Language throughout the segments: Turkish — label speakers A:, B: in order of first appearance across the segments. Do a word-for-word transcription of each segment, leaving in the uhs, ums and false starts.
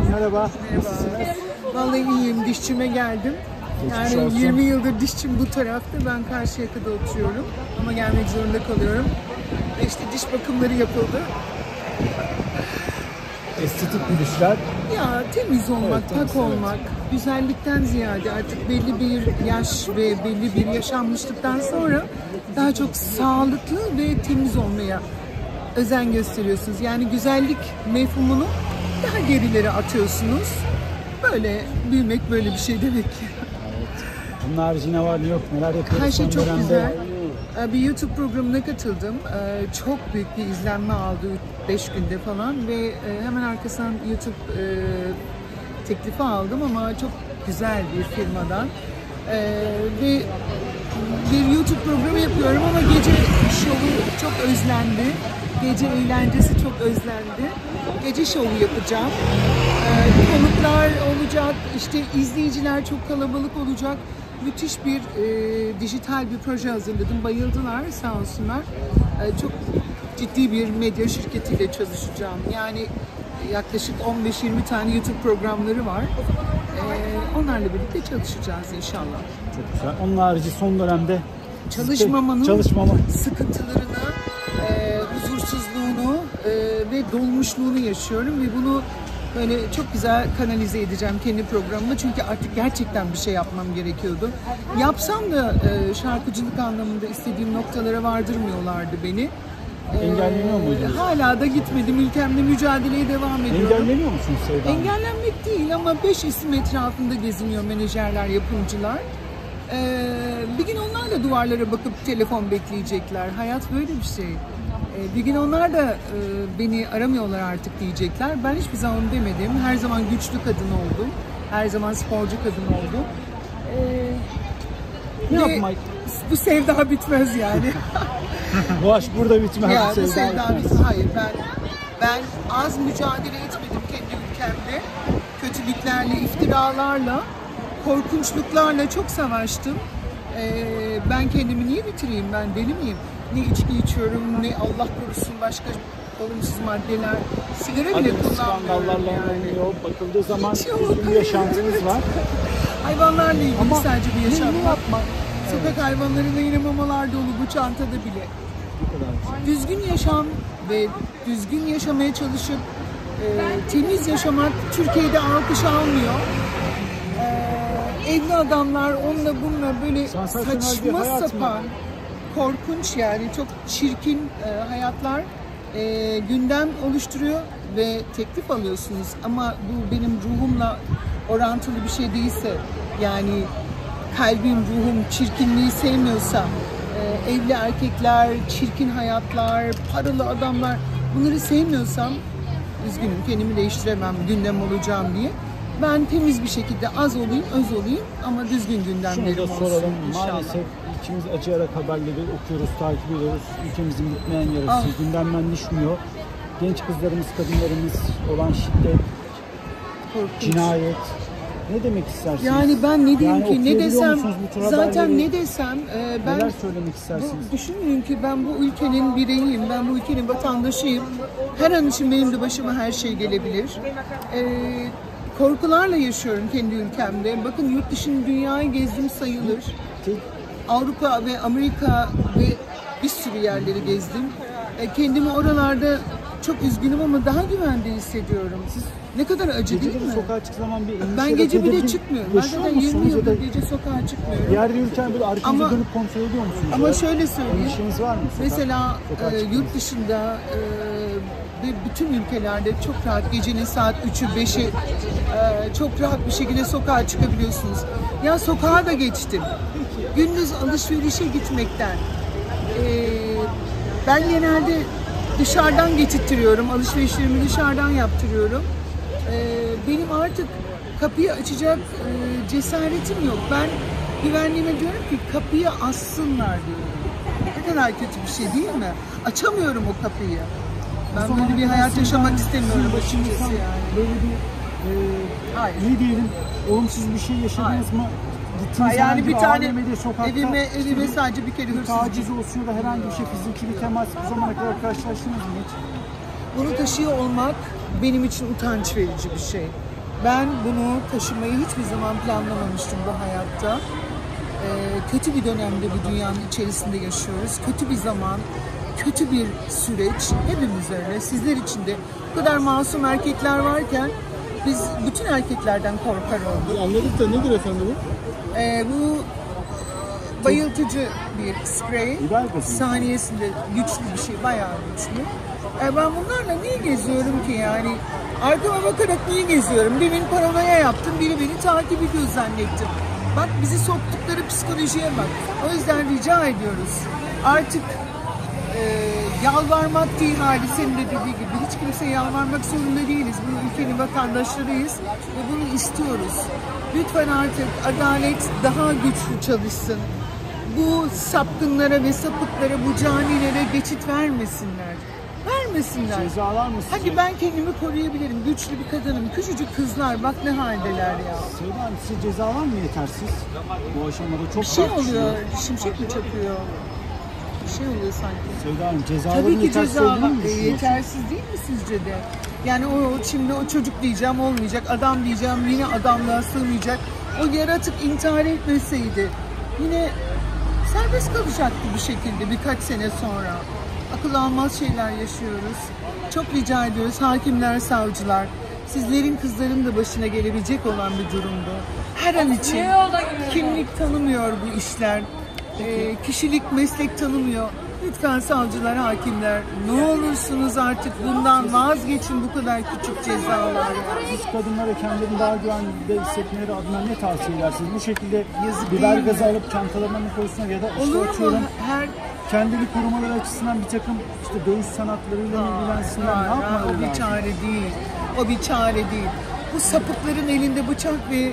A: merhaba.
B: Merhaba. Vallahi iyiyim, dişçime geldim.
A: Geçmiş
B: Yani
A: olsun.
B: yirmi yıldır dişçim bu tarafta, ben Karşıyaka'da oturuyorum. Ama gelmek zorunda kalıyorum. Ve işte diş bakımları yapıldı.
A: Estetik gülüşler.
B: Ya temiz olmak,
A: Evet, temiz,
B: tak olmak, evet. Güzellikten ziyade artık belli bir yaş ve belli bir yaşanmışlıktan sonra daha çok sağlıklı ve temiz olmaya özen gösteriyorsunuz. Yani güzellik mefhumunu daha gerilere atıyorsunuz. Böyle büyümek böyle bir şey demek ki.
A: Evet. Bunun harici ne var ne yok, neler yapıyoruz?
B: Her şey çok
A: dönemde.
B: güzel. Bir YouTube programına katıldım. Çok büyük bir izlenme aldı beş günde falan ve hemen arkasından YouTube teklifi aldım ama çok güzel bir firmadan. Ve bir YouTube programı yapıyorum ama gece şovu çok özlendi. Gece eğlencesi çok özlendi. Gece şovu yapacağım. Konuklar olacak, işte izleyiciler çok kalabalık olacak. Müthiş bir e, dijital bir proje hazırladım. Bayıldılar sağ olsunlar. E, çok ciddi bir medya şirketiyle çalışacağım. Yani yaklaşık on beş yirmi tane YouTube programları var. E, onlarla birlikte çalışacağız inşallah.
A: Çok güzel. Onun harici son dönemde
B: çalışmamanın
A: çalışmama.
B: sıkıntılarını, e, huzursuzluğunu e, ve dolmuşluğunu yaşıyorum ve bunu böyle çok güzel kanalize edeceğim kendi programımda çünkü artık gerçekten bir şey yapmam gerekiyordu. Yapsam da e, şarkıcılık anlamında istediğim noktalara vardırmıyorlardı beni.
A: Engelleniyor muydunuz?
B: Hala da gitmedim. Ülkemde mücadeleye devam ediyorum.
A: Engelleniyor musunuz Sevda Hanım?
B: Engellenmek değil ama beş isim etrafında geziniyor menajerler, yapımcılar. Ee, bir gün onlar da duvarlara bakıp telefon bekleyecekler. Hayat böyle bir şey. Ee, bir gün onlar da e, beni aramıyorlar artık diyecekler. Ben hiçbir zaman demedim. Her zaman güçlü kadın oldum. Her zaman sporcu kadın oldum. Ee,
A: ne yapmak?
B: Bu sevda bitmez yani.
A: Bu aşk burada bitmez.
B: Ya,
A: bu
B: bu
A: sevda
B: sevda bitmez. Hayır, ben ben az mücadele etmedim kendi ülkemde. Kötülüklerle, iftiralarla, korkunçluklarla çok savaştım. Ee, ben kendimi niye bitireyim? Ben deli miyim? Ne içki içiyorum, ne Allah korusun başka olumsuz maddeler. Sigara bile kullanmıyorum yani.
A: Yok, bakıldığı zaman
B: Hiç yok.
A: düzgün bir yaşantınız var.
B: Hayvanlarla ilgili
A: Ama
B: sadece bir yaşam
A: ne
B: var.
A: yapmak?
B: Sokak evet. hayvanlarına yine mamalar dolu bu çantada bile. Düzgün yaşam ve düzgün yaşamaya çalışıp e, temiz yaşamak Türkiye'de alkış almıyor. E, evli adamlar onunla bununla böyle saçma sapan, korkunç yani çok çirkin e, hayatlar e, gündem oluşturuyor ve teklif alıyorsunuz. Ama bu benim ruhumla orantılı bir şey değilse, yani kalbim, ruhum çirkinliği sevmiyorsa, e, evli erkekler, çirkin hayatlar, paralı adamlar, bunları sevmiyorsam üzgünüm, kendimi değiştiremem gündem olacağım diye. Ben temiz bir şekilde az olayım, öz olayım ama düzgün gündemlerim olsun
A: soralım.
B: inşallah.
A: Maalesef içimiz acıyarak haberleri okuyoruz, takip ediyoruz. Ülkemizin bitmeyen yarası
B: Ah.
A: gündemden düşmüyor. Genç kızlarımız, kadınlarımız olan şiddet,
B: Korkunç.
A: cinayet. Ne demek istersiniz?
B: Yani ben ne diyeyim
A: yani
B: ki, ne desem, zaten ne
A: desem,
B: desem, e, ben
A: neler söylemek istersiniz?
B: Bu, düşünün ki ben bu ülkenin bireyiyim, ben bu ülkenin vatandaşıyım. Her an için benim de başıma her şey gelebilir. E, korkularla yaşıyorum kendi ülkemde. Bakın yurt dışını, dünyayı gezdim sayılır. Avrupa ve Amerika ve bir sürü yerleri gezdim. E, kendimi oralarda çok üzgünüm ama daha güvende hissediyorum. Siz ne kadar acı
A: gece
B: değil mi?
A: Sokağa çıktığı zaman bir endişe,
B: Ben gece bile
A: tedirgin
B: çıkmıyorum. Ben zaten yirmi yıldır gece sokağa çıkmıyorum.
A: Yerde yürürken böyle arkanıza
B: Ama,
A: dönüp kontrol ediyor musunuz?
B: Ama
A: ya?
B: şöyle söyleyeyim.
A: Endişeniz var mı? Sokak,
B: Mesela
A: sokağa
B: e, yurt dışında e, ve bütün ülkelerde çok rahat gecenin saat üçü beşi e, çok rahat bir şekilde sokağa çıkabiliyorsunuz. Ya sokağa da geçtim. Gündüz alışverişe gitmekten. E, ben genelde dışarıdan getirtiyorum. Alışverişlerimi dışarıdan yaptırıyorum. E, benim artık kapıyı açacak e, cesaretim yok. Ben güvenliğime diyorum ki kapıyı açsınlar diyorum. Ne kadar kötü bir şey değil mi? Açamıyorum o kapıyı. Ben böyle bir hayat yaşamak istemiyorum açıkçası yani.
A: Böyle bir e,
B: Hayır.
A: iyi diyelim, olumsuz bir şey yaşadınız
B: Hayır.
A: mı? Gittiniz
B: Yani bir tane evime, evime
A: işte
B: sadece bir kere
A: bir
B: hırsız
A: taciz olsun ya da herhangi bir şey, fiziki bir temas bu zamana kadar karşılaştınız mı hiç?
B: Bunu taşıyor olmak benim için utanç verici bir şey. Ben bunu taşımayı hiçbir zaman planlamamıştım bu hayatta. Ee, kötü bir dönemde bu dünyanın içerisinde yaşıyoruz. Kötü bir zaman, kötü bir süreç. Hepimiz öyle. Sizler için de bu kadar masum erkekler varken biz bütün erkeklerden korkar olduk.
C: Anladık da nedir efendim bu?
B: Ee, bu bayıltıcı bir sprey. Saniyesinde güçlü bir şey, bayağı güçlü. Ee, ben bunlarla niye geziyorum ki yani? Arkama bakarak niye geziyorum? Demin paranoya yaptım, biri beni takip ediyor zannettim. Bak bizi soktukları psikolojiye bak. O yüzden rica ediyoruz. Artık e, yalvarmak değil hali senin de dediği gibi. Hiç kimseye yalvarmak zorunda değiliz. Bu ülkenin vatandaşlarıyız ve bunu istiyoruz. Lütfen artık adalet daha güçlü çalışsın. Bu sapkınlara ve sapıklara, bu canilere geçit vermesinler. Vermesinler.
A: Cezalar mı sizce?
B: Hadi ben kendimi koruyabilirim. Güçlü bir kadınım. Küçücük kızlar bak ne haldeler ya.
A: Sevda Hanım, size cezalar mı yetersiz? Bu aşamada çok
B: Bir şey
A: tartışılıyor.
B: oluyor. Şimşek mi çakıyor? Bir şey oluyor sanki.
A: Sevda Hanım, cezaların
B: Tabii ki
A: yetersiz
B: ceza
A: olduğunu mu
B: e,
A: düşünüyorsunuz?
B: yetersiz değil mi sizce de? Yani o şimdi o çocuk diyeceğim olmayacak, adam diyeceğim yine adamlığa sığmayacak. O yaratık intihar etmeseydi yine serbest kalacaktı bir şekilde birkaç sene sonra. Akıl almaz şeyler yaşıyoruz. Çok rica ediyoruz hakimler, savcılar. Sizlerin kızların da başına gelebilecek olan bir durumdu. Her an için kimlik tanımıyor bu işler. E, kişilik, meslek tanımıyor. Lütfen savcılar, hakimler ne olursunuz artık bundan vazgeçin, bu kadar küçük cezalar.
A: Siz kadınlara kendilerini daha güvende hissetmeleri adına ne tavsiye edersiniz? Bu şekilde
B: Yazık
A: biber
B: değil mi?
A: gazı alıp çantalarına mı koysunlar ya da işte
B: Olur mu?
A: atıyorum
B: Her
A: kendini korumaları açısından bir takım işte dövüş sanatlarıyla mı ilgilensinler, ne
B: Var, ha,
A: yapmaları
B: o bir
A: lazım?
B: çare değil. O bir çare değil. Bu sapıkların elinde bıçak ve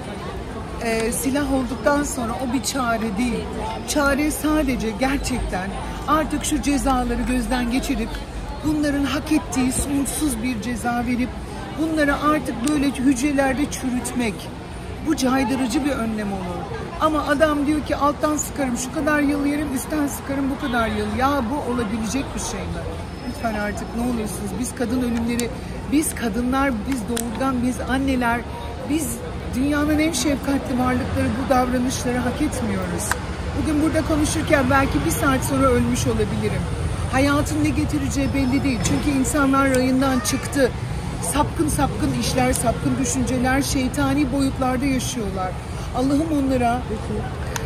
B: e, silah olduktan sonra o bir çare değil. Çare sadece gerçekten artık şu cezaları gözden geçirip bunların hak ettiği sonsuz bir ceza verip bunları artık böyle hücrelerde çürütmek. Bu caydırıcı bir önlem olur. Ama adam diyor ki alttan sıkarım şu kadar yıl yerim, üstten sıkarım bu kadar yıl. Ya bu olabilecek bir şey mi? Lütfen artık ne olursunuz, biz kadın ölümleri, biz kadınlar, biz doğurgan, biz anneler, biz dünyanın en şefkatli varlıkları bu davranışları hak etmiyoruz. Bugün burada konuşurken belki bir saat sonra ölmüş olabilirim. Hayatın ne getireceği belli değil. Çünkü insanlar rayından çıktı. Sapkın sapkın işler, sapkın düşünceler, şeytani boyutlarda yaşıyorlar. Allah'ım onlara...
A: Peki,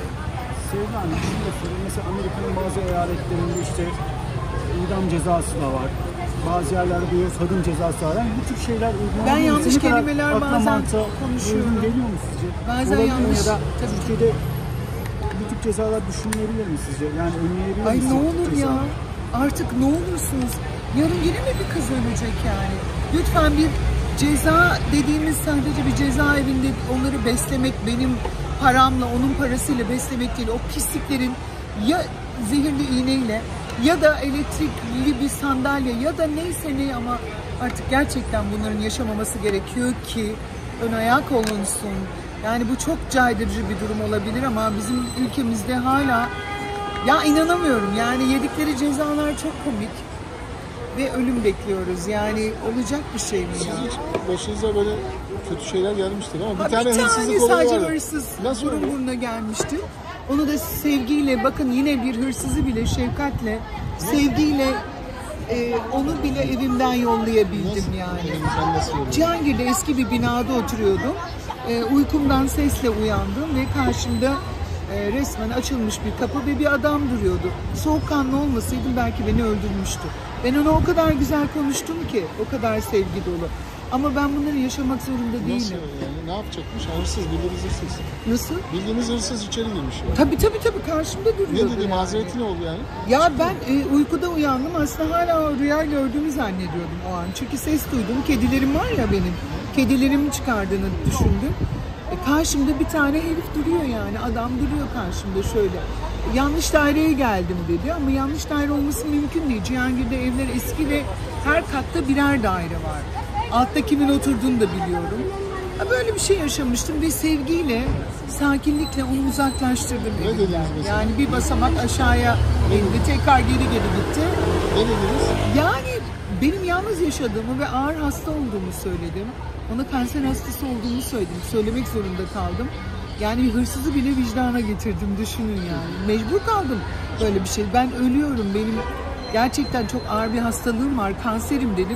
A: Sevda Hanım, şunu da sorayım. Mesela Amerika'nın bazı eyaletlerinde işte idam cezası da var. Bazı yerlerde böyle kadın cezası var. Yani bu tür şeyler uygulanıyor.
B: Ben yanlış
A: Ne kadar
B: kelimeler
A: akla
B: bazen
A: mantığa
B: konuşuyorum.
A: uygun geliyor mu sizce?
B: Bazen
A: Olabilir mi?
B: yanlış,
A: Ya da
B: tabii.
A: Türkiye'de bu tip cezalar düşünülebilir mi sizce? Yani önleyebilir
B: Ay
A: mi?
B: ne olur ya, artık ne olursunuz. Yarın yine mi bir kız ölecek yani? Lütfen bir ceza dediğimiz sadece bir cezaevinde onları beslemek, benim paramla, onun parasıyla beslemek değil. O pisliklerin ya zehirli iğneyle ya da elektrikli bir sandalye ya da neyse ne, ama artık gerçekten bunların yaşamaması gerekiyor ki ön ayak olunsun. Yani bu çok caydırıcı bir durum olabilir ama bizim ülkemizde hala, ya inanamıyorum yani, yedikleri cezalar çok komik ve ölüm bekliyoruz. Yani olacak bir şey mi ya?
C: Siz hiç başınıza böyle kötü şeyler gelmiştir ama bir
B: Ha,
C: tane
B: bir tane
C: hırsızlık olayı
B: sadece
C: var.
B: hırsız
C: Nasıl
B: burun
C: oldu?
B: buruna gelmişti. Onu da sevgiyle, bakın yine bir hırsızı bile şefkatle, sevgiyle e, onu bile evimden yollayabildim yani.
C: Sen nasıl gördün?
B: Cihangir'de eski bir binada oturuyordum. E, uykumdan sesle uyandım ve karşımda e, resmen açılmış bir kapı ve bir adam duruyordu. Soğukkanlı olmasaydım belki beni öldürmüştü. Ben ona o kadar güzel konuştum ki, o kadar sevgi dolu. Ama ben bunları yaşamak zorunda
C: Nasıl
B: değilim.
C: yani? Ne yapacakmış? Hırsız, bildiğiniz hırsız.
B: Nasıl?
C: Bildiğiniz hırsız içeri girmiş. Yani.
B: Tabii tabii tabii karşımda duruyordu.
C: Ne dedi?
B: yani.
C: Mazereti ne oldu yani?
B: Ya ben e, uykuda uyandım, aslında hala rüya gördüğümü zannediyordum o an. Çünkü ses duydum, kedilerim var ya benim. Kedilerimin çıkardığını düşündüm. E, karşımda bir tane herif duruyor yani, adam duruyor karşımda şöyle. Yanlış daireye geldim dedi ama yanlış daire olması mümkün değil. Cihangir'de evler eski ve her katta birer daire var. Altta kimin oturduğunu da biliyorum. Ha, böyle bir şey yaşamıştım ve sevgiyle, sakinlikle onu uzaklaştırdım.
C: Ne dediniz mesela?
B: Yani bir basamak aşağıya indi, tekrar geri geri gitti.
C: Ne dediniz?
B: Yani benim yalnız yaşadığımı ve ağır hasta olduğumu söyledim. Ona kanser hastası olduğumu söyledim. Söylemek zorunda kaldım. Yani bir hırsızı bile vicdana getirdim, düşünün yani. Mecbur kaldım böyle bir şey. Ben ölüyorum, benim gerçekten çok ağır bir hastalığım var, kanserim dedim.